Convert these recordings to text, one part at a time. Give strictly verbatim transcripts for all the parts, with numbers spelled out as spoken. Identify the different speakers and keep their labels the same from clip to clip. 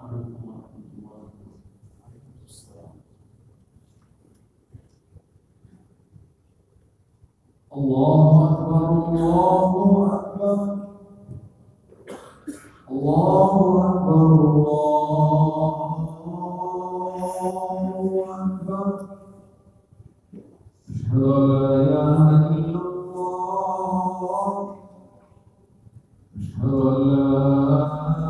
Speaker 1: عليكم ورحمة الله وبركاته. عليكم السلام. الله أكبر الله أكبر الله أكبر الله أكبر. أشهد أن لا إله إلا الله. أشهد أن لا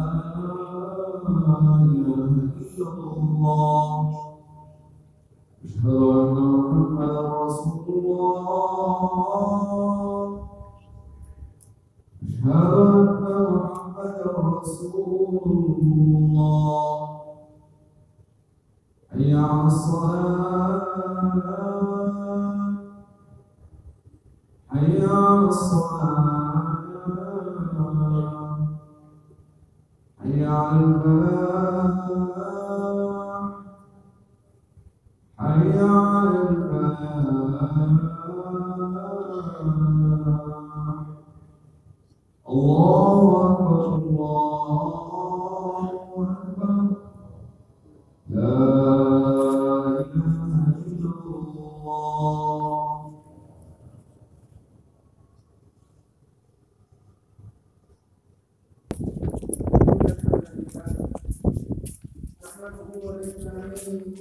Speaker 1: إله إلا الله. أشهد أن محمدا رسول الله. أشهد أن محمدا رسول الله. حي على الصلاة حي على الصلاة حي على الفلاح حي على الفلاح. الله أكبر الله أكبر. لا إله إلا الله.
Speaker 2: نحمده ونستعينه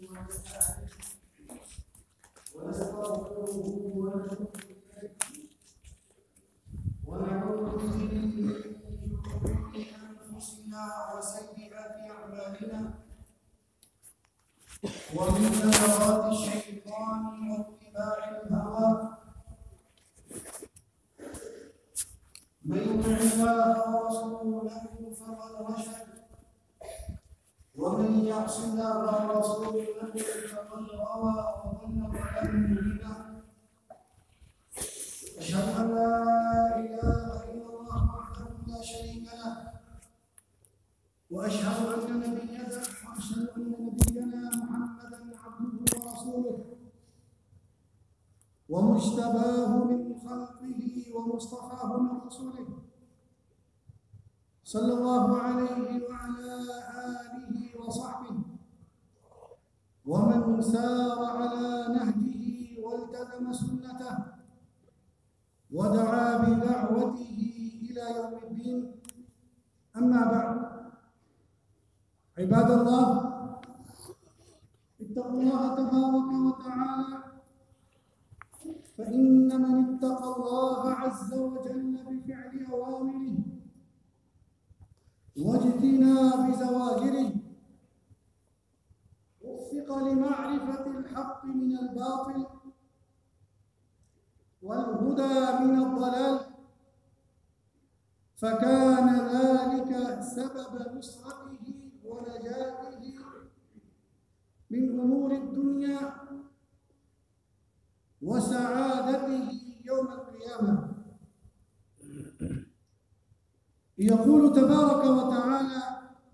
Speaker 2: ونستغفره ونتوب إليه ونعوذ به من شرور أنفسنا وسيئات أعمالنا ومن ثمرات الشيطان واتباع الهوى. من يطع الله ورسوله فقد رشد ومن يعص الله ورسوله فقد غوى وضل ضلالا مبينا. أشهد أن لا إله إلا الله وحده لا شريك له وأشهد أن نبينا وأشهد أن نبينا محمدا عبده ورسوله ومجتباه من خلقه ومصطفاه من رسوله صلى الله عليه وعلى آله وصحبه ومن سار على نهجه والتزم سنته ودعا بدعوته إلى يوم الدين. أما بعد، عباد الله، اتقوا الله تبارك وتعالى، فإن من اتقى الله عز وجل بفعل أوامره واجتناب زواجره وفق لمعرفة الحق من الباطل والهدى من الضلال، فكان ذلك سبب نصرته ونجاته من أمور الدنيا وسعادته يوم القيامة. يقول تبارك وتعالى: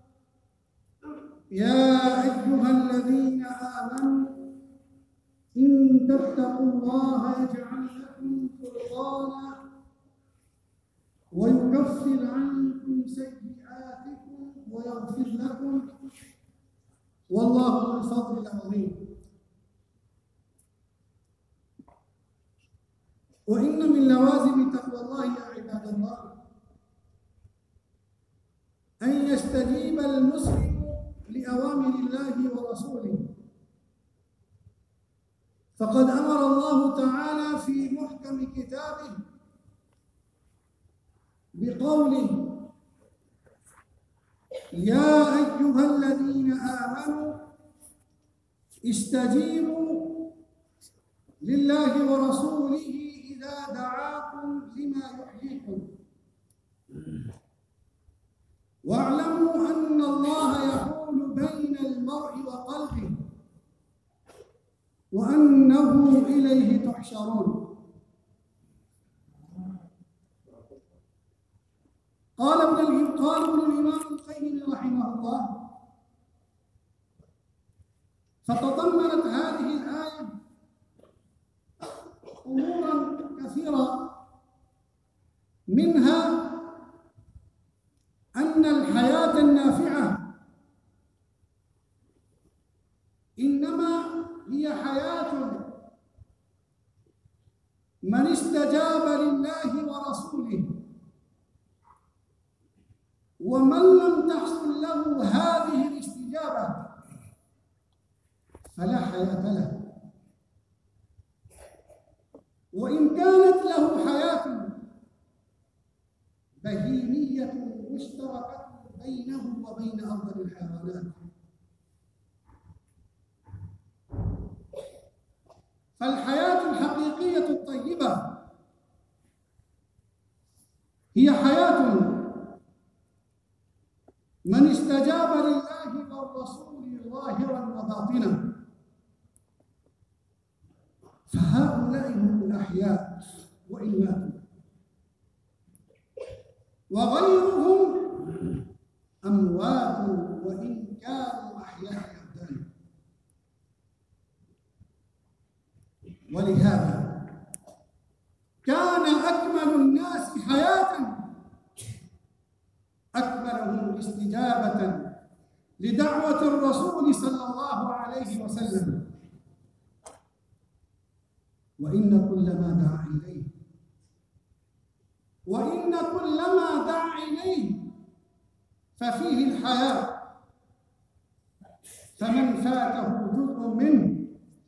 Speaker 2: يا أيها الذين آمنوا إن تتقوا الله يجعل لكم فرقانا ويكفر عنكم سيئاتكم ويغفر لكم والله ذو الفضل العظيم. وإن من لوازم تقوى الله يا عباد الله أن يستجيب المسلم لأوامر الله ورسوله، فقد أمر الله تعالى في محكم كتابه بقوله: يا أيها الذين آمنوا استجيبوا لله ورسوله إذا دعاكم لما يحييكم واعلموا أن الله يحول بين المرء وقلبه وأنه إليه تحشرون. قال ابن قال ابن الإمام القيم رحمه الله: فتضمنت هذه الآية أمورا كثيرة، منها أن الحياة النافعة من استجاب لله ورسوله ومن لم تحصل له هذه الاستجابة فلا حياة له، وإن كانت له حياة بهيمية مشتركة بينه وبين أفضل الحيوانات. فالحياة الحقيقية الطيبة هي حياة من استجاب لله والرسول ظاهرا وباطنا، فهؤلاء هم الأحياء وإن ماتوا، وغيرهم أموات وإن كانوا أحياء أبدانا. ولهذا كان أكمل الناس حياة أكملهم استجابة لدعوة الرسول صلى الله عليه وسلم. وإن كل ما دعا إليه وإن كل ما دعا إليه ففيه الحياة، فمن فاته جزء منه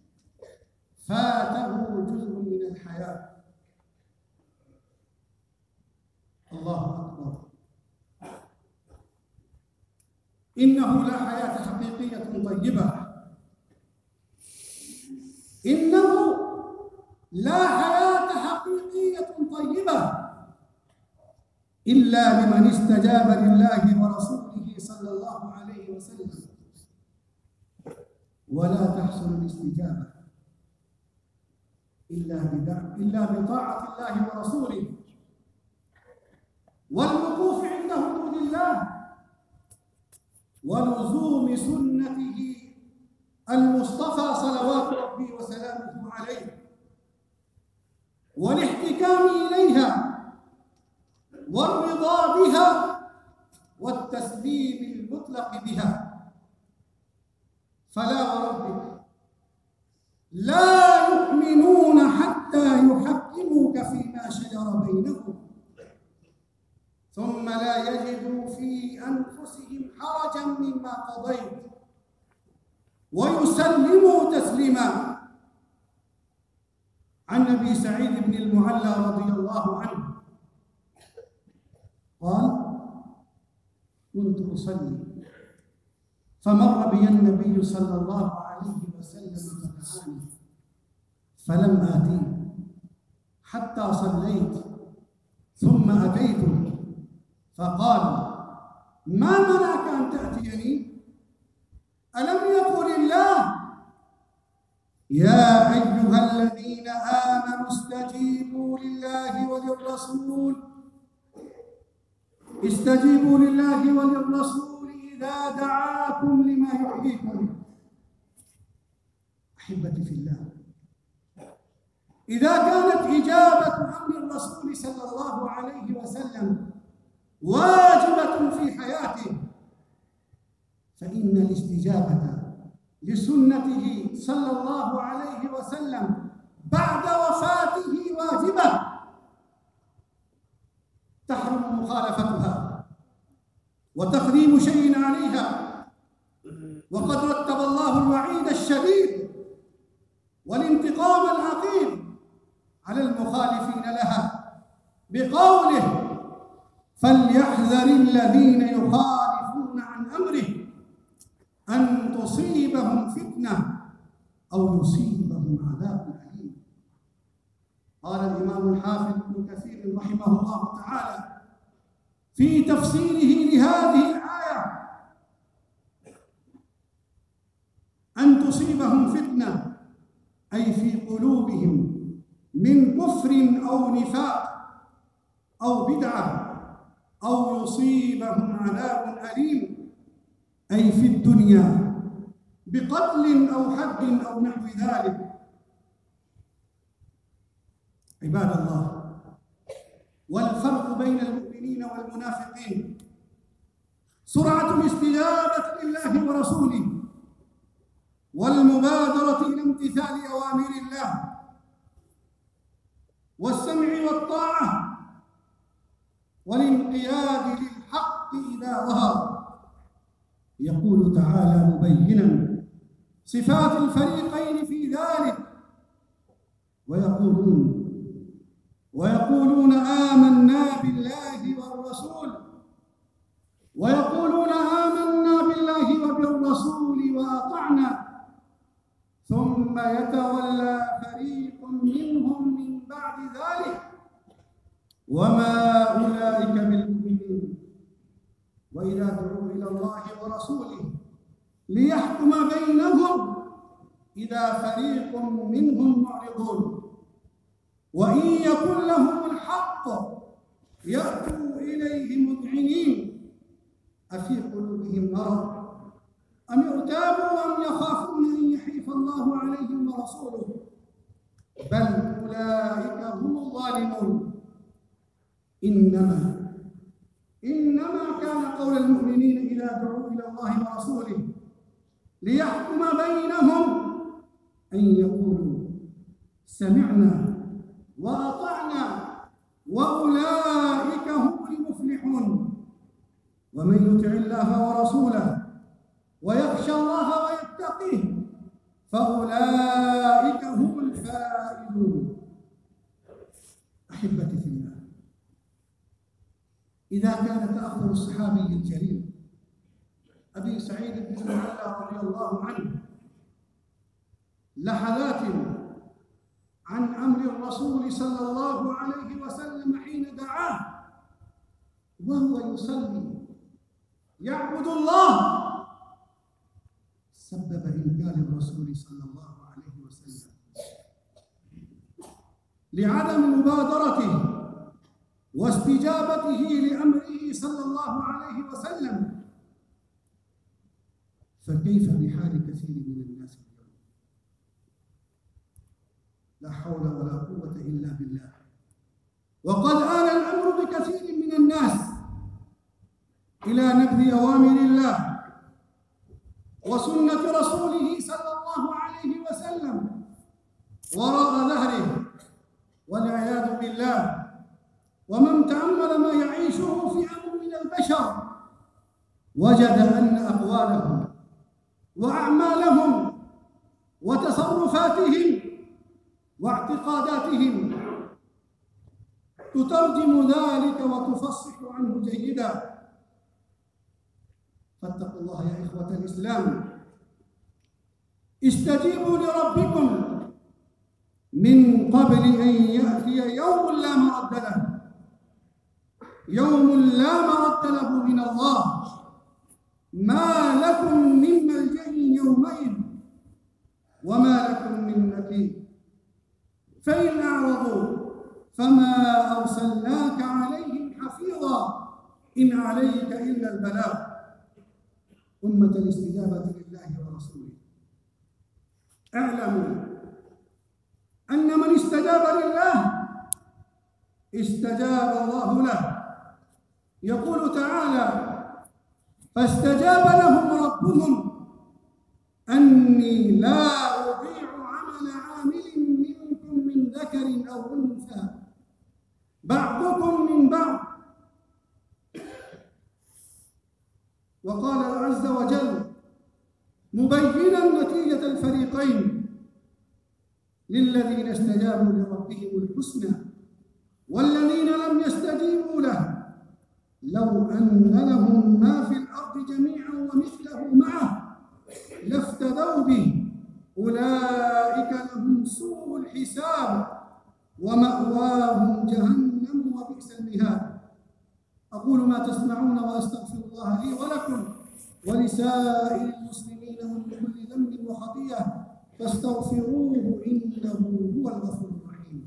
Speaker 2: فاته جزء من الحياة. الله أكبر. إنه لا حياة حقيقية طيبة، إنه لا حياة حقيقية طيبة إلا لمن استجاب لله ورسوله صلى الله عليه وسلم. ولا تحصل الاستجابة إلا إلا بطاعة الله ورسوله والوقوف عند حدود الله ولزوم سنته المصطفى صلوات ربي وسلامه عليه، والاحتكام إليها والرضا بها والتسليم المطلق بها. فلا وربك لا يؤمنون حتى يحكموك فيما شجر بينهم ثم لا يجدوا في أنفسهم حرجا مما قضيت ويسلموا تسليما. عن أبي سعيد بن المعلى رضي الله عنه قال: كنت أصلي فمر بي النبي صلى الله عليه وسلم فدعاني فلم آتيه حتى صليت ثم أتيته فقال: ما منعك أن تأتيني؟ ألم يقل الله: يا أيها الذين آمنوا استجيبوا لله وللرسول استجيبوا لله وللرسول إذا دعاكم لما يحييكم. أحبتي في الله، إذا كانت إجابة أمر الرسول صلى الله عليه وسلم واجبة في حياته، فإن الاستجابة لسنته صلى الله عليه وسلم بعد وفاته واجبة تحرم مخالفتها وتقديم شيء عليها. وقد رتب الله الوعيد الشديد والانتقام العقيم على المخالفين لها بقوله: فليحذر الذين يخالفون عن أمره أن تصيبهم فتنة أو يصيبهم عذاب أليم. قال الإمام الحافظ ابن كثير رحمه الله تعالى في تفسيره لهذه الآية: أن تصيبهم فتنة أي في قلوبهم من كفر أو نفاق أو بدعة، أو يصيبهم عذاب أليم أي في الدنيا بقتل أو حد أو نحو ذلك. عباد الله، والفرق بين المؤمنين والمنافقين سرعة الاستجابة لله ورسوله والمبادرة إلى امتثال أوامر الله، والسمع والطاعة والانقياد للحق إذا ظهر. يقول تعالى مبينا صفات الفريقين في ذلك ويقولون ويقولون آمنا بالله والرسول ويقولون آمنا بالله وبالرسول وأطعنا ثم يتولى فريق منهم من بعد ذلك وما أولئك بالمؤمنين وإذا دعوا إلى الله ورسوله ليحكم بينهم إذا فريق منهم معرضون وإن يكن لهم الحق يأتوا إليه مذعنين أفي قلوبهم مرض أم ارتابوا أم يخافون أن يحيف الله عليهم ورسوله بل أولئك هم الظالمون. إنما إنما كان قول المؤمنين إذا دعوا إلى الله ورسوله ليحكم بينهم أن يقولوا سمعنا وأطعنا وأولئك هم المفلحون. ومن يطع الله ورسوله ويخشى الله ويتقيه فأولئك هم الفائزون. أحبتي في الله، إذا كان تأخر الصحابي الجليل أبي سعيد بن المعلى رضي الله عنه لحظات عن أمر الرسول صلى الله عليه وسلم حين دعاه وهو يصلي يعبد الله سبب إنكار الرسول صلى الله عليه وسلم لعدم مبادرته واستجابته لأمره صلى الله عليه وسلم. فكيف بحال كثير من الناس اليوم؟ لا حول ولا قوة إلا بالله. وقد آل الأمر بكثير من الناس إلى نبذ أوامر الله وسنة رسوله صلى الله عليه وسلم وراء ظهره والعياذ بالله. ومن تأمل ما يعيشه فئام من البشر وجد أن أقوالهم وأعمالهم وتصرفاتهم واعتقاداتهم تترجم ذلك وتفصح عنه جيدا. فاتقوا الله يا إخوة الإسلام، استجيبوا لربكم من قبل أن يأتي يوم لا مرد له، يوم لا مرد له من الله، ما لكم من ملجأ يومئذ وما لكم من نكير. فإن أعرضوا فما أرسلناك عليهم حفيظا إن عليك إلا البلاغ. أمة الاستجابة لله ورسوله، اعلموا أن من استجاب لله استجاب الله له. يقول تعالى فاستجاب لهم ربهم أني لا أضيع عمل عامل منكم من ذكر أو أنثى بعضكم من بعض. وقال عز وجل مبينا نتيجة الفريقين للذين استجابوا لربهم الحسنى والذين لم يستجيبوا له لو أن لهم ما في الأرض جميعا ومثله معه لافتدوا به أولئك لهم سوء الحساب ومأواهم جهنم وبئس المهاد. أقول ما تسمعون وأستغفر الله لي ولكم ولسائر المسلمين من كل ذنب وخطيئة فاستغفروه إنه هو الغفور الرحيم.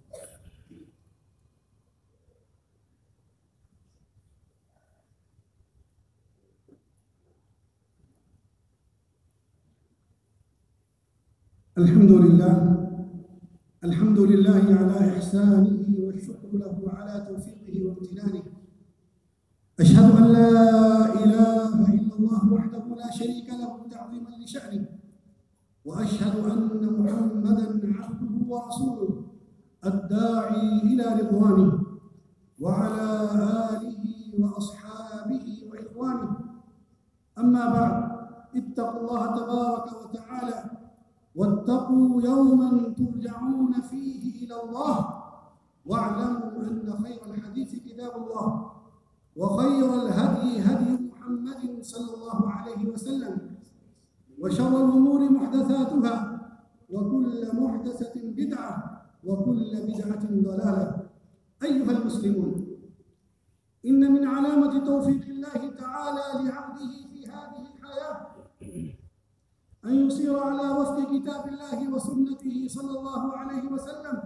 Speaker 2: الحمد لله الحمد لله على إحسانه والشكر له على توفيقه وامتنانه. أشهد أن لا إله إلا الله وحده لا شريك له تعظيما لشأنه، وأشهد أن محمدا عبده ورسوله الداعي إلى رضوانه وعلى آله وأصحابه وإخوانه. أما بعد، اتقوا الله تبارك وتعالى واتقوا يوما ترجعون فيه إلى الله، واعلموا أن خير الحديث كتاب الله وخير الهدي هدي محمد صلى الله عليه وسلم، وشر الأمور محدثاتها، وكل محدثة بدعة، وكل بدعة ضلالة. أيها المسلمون، إن من علامة توفيق الله تعالى لعبده في هذه الحياة أن يصير على وفق كتاب الله وسنته صلى الله عليه وسلم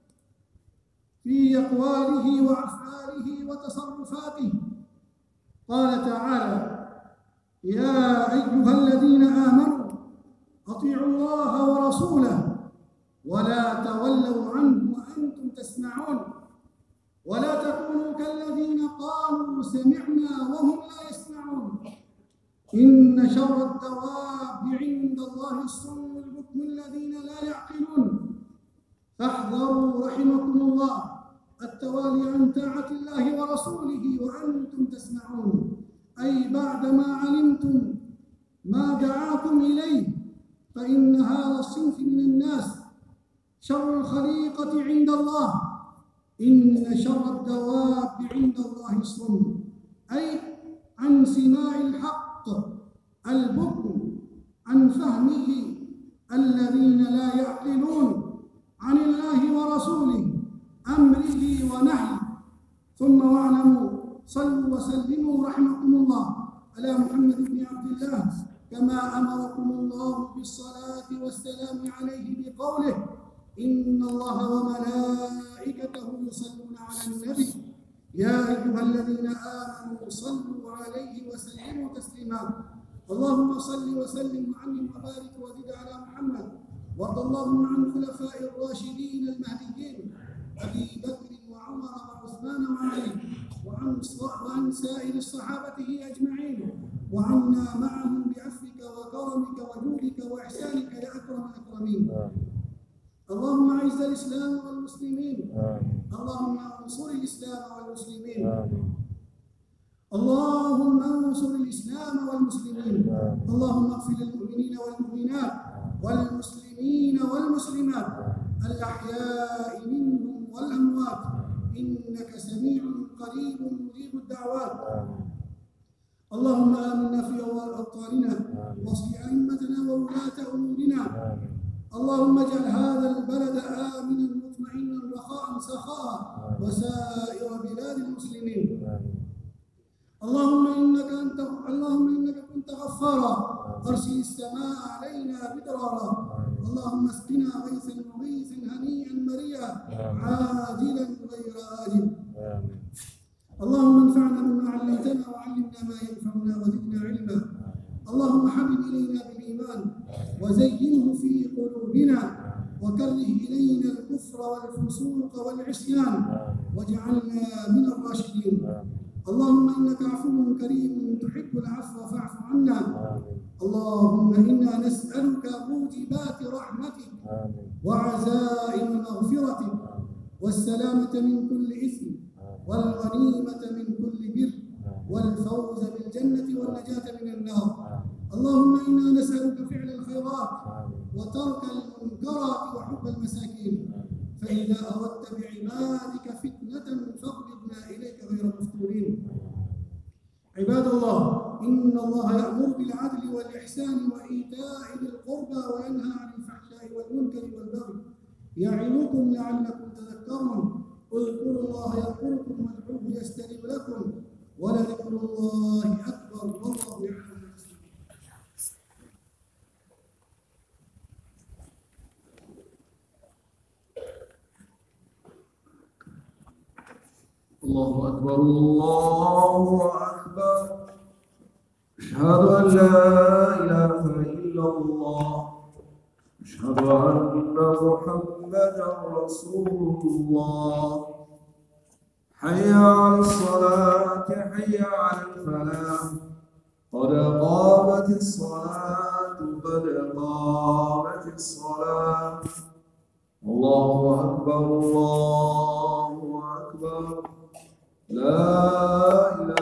Speaker 2: في أقواله وأفعاله وتصرفاته. قال تعالى: يا أيها الذين آمنوا أطيعوا الله ورسوله ولا تولوا عنه وأنتم تسمعون، ولا تكونوا كالذين قالوا سمعنا وهم لا يسمعون، إن شر الدواب عند الله الصم البكم الذين لا يعقلون. فاحذروا رحمكم الله التوالي عن طاعة الله ورسوله وأنتم تسمعون، أي بعدما علمتم ما دعاكم إليه، فإن هذا الصنف من الناس شر الخليقة عند الله. إن شر الدواب عند الله الصم، أي عن سماع الحق، البكم عن فهمه الذين لا يعقلون عن الله ورسوله، أمره ونهيه. ثم واعلموا، صلوا وسلموا رحمكم الله على محمد بن عبد الله، كما أمركم الله بالصلاة والسلام عليه بقوله: إن الله وملائكته يصلون على النبي يا أيها الذين آمنوا صلوا عليه وسلموا تسليما. اللهم صل وسلم وعنهم وبارك وزد على محمد. وارض اللهم عن الخلفاء الراشدين المهديين أبي بكر وعمر وعثمان وعلي، وعن وعن سائر صحابته أجمعين، وعنا معهم بعفوك وكرمك وجودك وإحسانك يا أكرم الأكرمين. اللهم أعز الإسلام والمسلمين، اللهم انصر الإسلام والمسلمين، اللهم انصر الإسلام والمسلمين، اللهم اغفر للمؤمنين والمؤمنات والمسلمين والمسلمات الأحياء منهم والأموات، إنك سميع قريب مجيب الدعوات. اللهم آمنا في أوطاننا واصل أئمتنا وولاة أمورنا. اللهم اجعل هذا البلد آمنا مطمئنا رخاء سخاء، وسائر بلاد المسلمين. اللهم إنك أنت اللهم إنك كنت غفارا، أرسل السماء علينا مدرارا. اللهم اسقنا غيثا مغيثا هنيئا مريئا عاجلا غير آجل. اللهم انفعنا بما علمتنا وعلمنا ما ينفعنا وزدنا علما. اللهم حبب إلينا بالإيمان وزينه في قلوبنا، وكره إلينا الكفر والفسوق والعصيان، واجعلنا من الراشدين. اللهم إنك عفو كريم تحب العفو فاعف عنا. اللهم إنا نسألك موجبات رحمتك وعزائم مغفرتك والسلامة من كل إثم والغنيمة من كل بر والفوز بالجنة والنجاة من النار. اللهم إنا نسألك فعل الخيرات وترك المنكرات وحب المساكين، فإذا أردت بعبادك فتنة فاقبضنا إليك غير مفتونين. عباد الله، إن الله يأمر بالعدل والإحسان وإيتاء ذي القربى وينهى عن الفحشاء والمنكر والبغي، يعظكم لعلكم تذكرون. اذكروا الله يذكركم وادعوه يستجب لكم، ولذكر الله أكبر والله يعلم.
Speaker 1: الله أكبر الله أكبر. أشهد أن لا إله إلا الله، أشهد أن محمدا رسول الله. حي على الصلاة حي على الفلاح، قد قامت الصلاة قد قامت الصلاة. الله أكبر أكبر الله أكبر لا إله